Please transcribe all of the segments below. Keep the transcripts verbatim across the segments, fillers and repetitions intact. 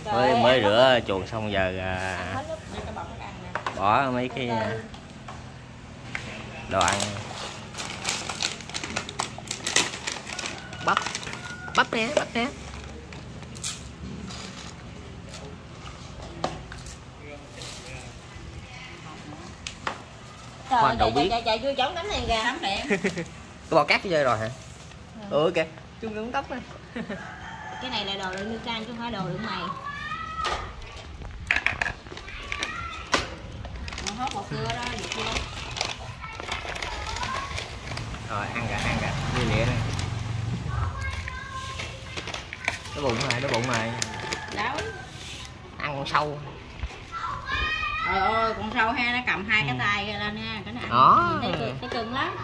mới mới rửa chuồng xong giờ à, bỏ mấy cái đồ ăn. Bắp bắp nè, bắp nè. Trời, đậu biết chạy chưa chống đánh này kìa. Tắm đẹp. Cái bao cát chơi rồi hả? Ừ, ừ kìa, chung cũng tóc á. Cái này là đồ đựng nước canh chứ không phải đồ đựng mày. Nó hốt một cưa đó, được chưa? Rồi ăn kìa, ăn kìa, đi lịa này. Nó bụng này, nó bụng này. Đau. Ăn con sâu. Trời ơi, con sâu ha, nó cầm hai cái tay lên nha, cái này ăn. Đó. Thấy cưng, thấy cưng lắm.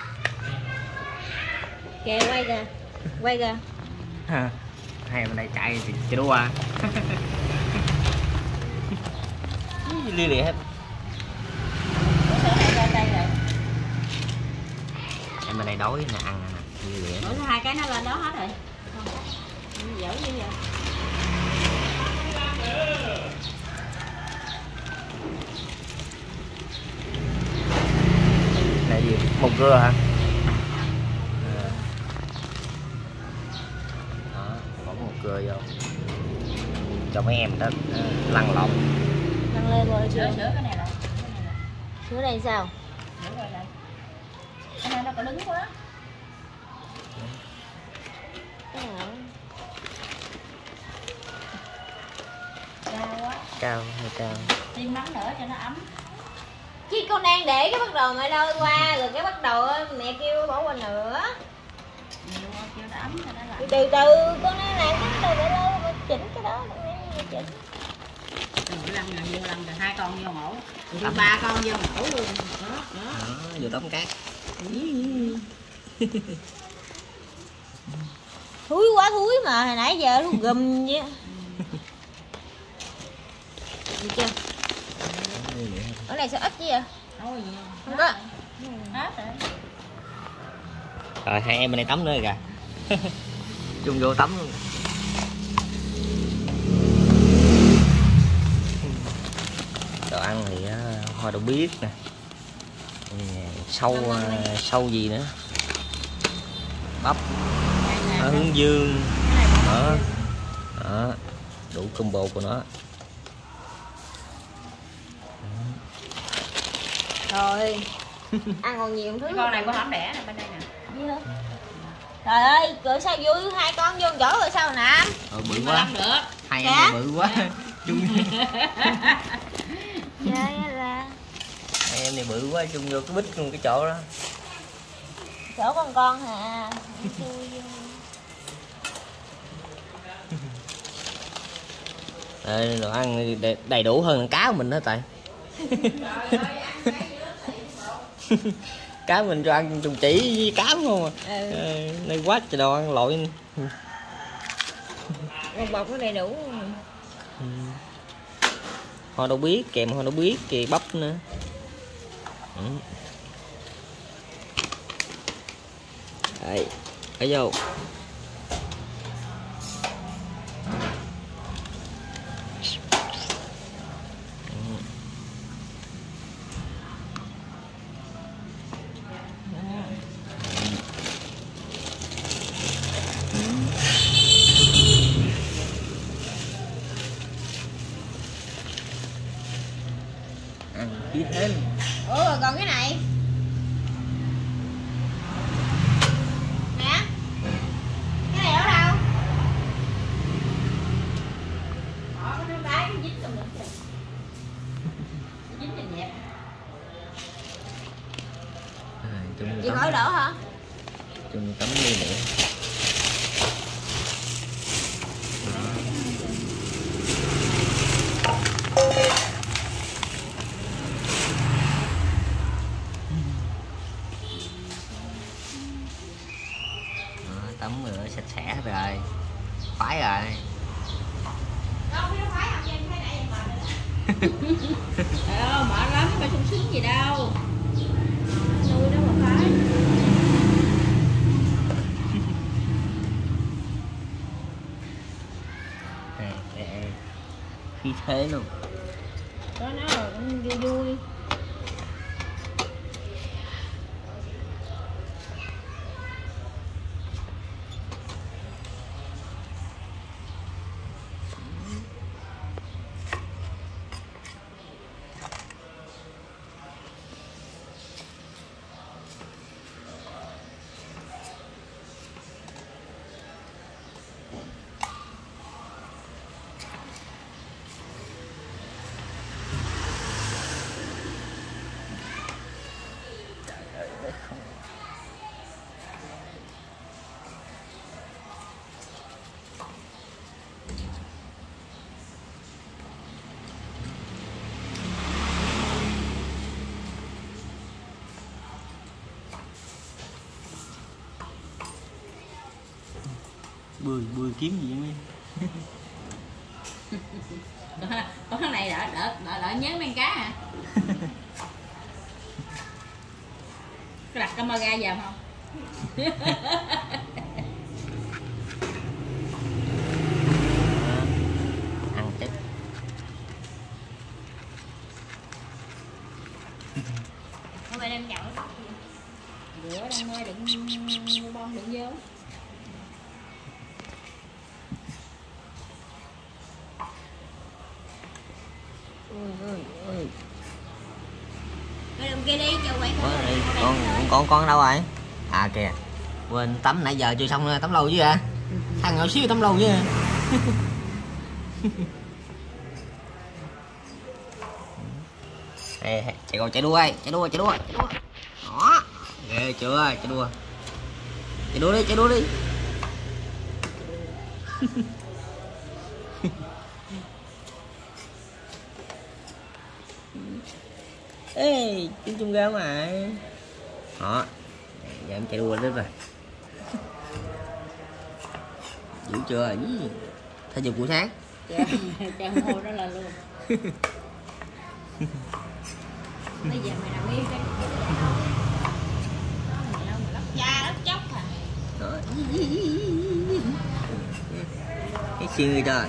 Kìa quay kìa, quay kìa. Hai bên đây chạy thì chạy đua à. Lia lịa hết. Em bên đây đói nè, ăn nè, lia lịa. Ủa hai cái nó lên đó hết rồi. Không, dở như vậy. Này gì? Một cưa hả? Đó, bỏ một cưa vô. Cho mấy em đó lăn lộn. Lăn lên rồi chưa? Sữa cái này là. Sữa này sao? Sữa rồi này. Cái này nó có đứng quá. Cao quá. Cao hay cao? Thêm mắm nữa cho nó ấm. Chứ con đang để cái bắt đầu mẹ lôi qua rồi cái bắt đầu mẹ kêu bỏ qua nữa. Kêu nó ấm cho nó lại. Từ từ con đang làm cái từ để lôi chỉnh cái đó chỉnh. Từ lăn là vô lăn rồi hai con vô mổ. Rồi ba con vô mổ luôn. Đó, đó. Đó, vô tấm cát. Thúi quá thúi mà hồi nãy giờ nó gùm vậy. Được chưa? Ở này sao ít chứ vậy? Không có. Hết rồi. Rồi hai em bên đây tắm nữa kìa. Chung vô tắm luôn. Đồ ăn thì hoa đậu biếc nè. Sâu sâu gì nữa? Bắp, hướng dương. Đó. Đó. Đủ combo của nó. Rồi. Ăn còn nhiều thứ. Cái con này có hỏng đẻ nè bên đây nè. Trời ơi, rồi sao vui hai con vô chỗ rồi sao nè? Ờ bự quá. Được. Hai em bự quá. Chung. Dạ là hai em này bự quá, chung vô cái bít luôn cái chỗ đó. chỗ con con hả? Đây, đồ ăn đầy đủ hơn cá của mình đó tại. Cá mình cho ăn trùng chỉ với cám không à. Ừ. Đây quá trời đồ ăn lội. Con bọc nó đầy đủ. Ừ. Hoa đậu biếc kèm hoa đậu biếc kìa bắp nữa. Ừ. Đây, ở vô. Đi thêm. Ủa rồi còn cái này nè, cái này ở đâu? Bỏ cái đáy cái dính trong được kìa, dính thì dẹp. Chị khỏi đỡ hả? Chung tấm ly nữa. Tắm rửa sạch sẽ rồi, khoái rồi. Trời ơi, mệt lắm, phải sung sướng gì đâu. Nuôi đó mà phải. Khí thế luôn. Đó nó rồi cũng vui vui. Bươi bươi kiếm gì vậy? Có cái này đỡ đỡ đỡ, đỡ nhớ mang cá hả? Có đặt camera vào không? Ăn chết. Hôm nay đem nhậu rửa đang mê đựng bông đựng vô. Cái đường kia đi cho quậy con con con đâu rồi? À kìa, quên tắm nãy giờ chưa xong nữa, tắm lâu chứ à? Thằng nhỏ xíu tắm lâu chứ à? Ê, chạy rồi, chạy đua ơi, chạy đua, chạy đua, chạy đua. Đó, ghê chưa, chạy đua. Chạy đua đi, chạy đua đi. Ê, chúng chung ra mà. Đó, giờ em chạy đua đến rồi. Dữ chưa? Thể dục buổi sáng. Chạy hồ đó là luôn. Bây giờ mày nằm yên cái mày đâu mà lóc da lóc chóc à. Đó. Cái xương trời.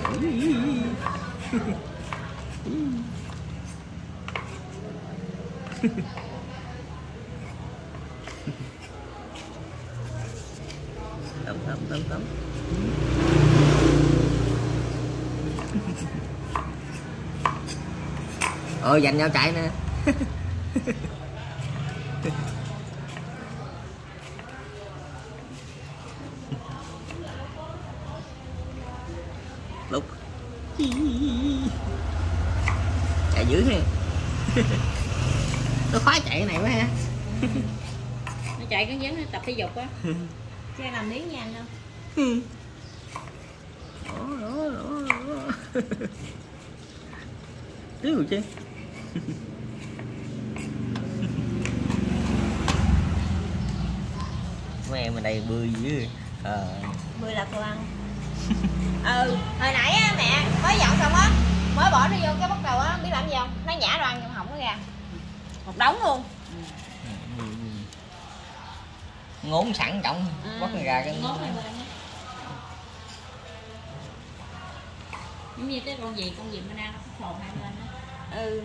Tắm tắm tắm tắm. Ờ dành nhau chạy nè. Lúc chạy dữ ha. Nó khoái chạy cái này quá ha. Nó chạy cái giống nó tập thể dục á. Chứ làm miếng nha anh đâu. Đó đó đó đó. Tiếc rồi chứ. Mấy em ở đây bươi dữ. Ờ. Bươi là cô ăn. Ừ, hồi nãy á, mẹ mới dọn xong á, mới bỏ nó vô cái bắt đầu á, biết làm gì không? Nó nhả đồ ăn trong họng nó ra. Một đống luôn. Ngốn sẵn trọng, ừ. Bắt nó ra cái ngốn giống như cái con gì con gì bên ăn nó phồn hai bên đó. Ừ.